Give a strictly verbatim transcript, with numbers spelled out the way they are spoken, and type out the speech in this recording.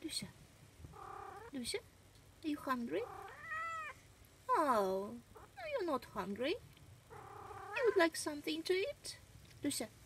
Lucia, Lucia, are you hungry? Oh, no, you're not hungry. You would like something to eat? Lucia,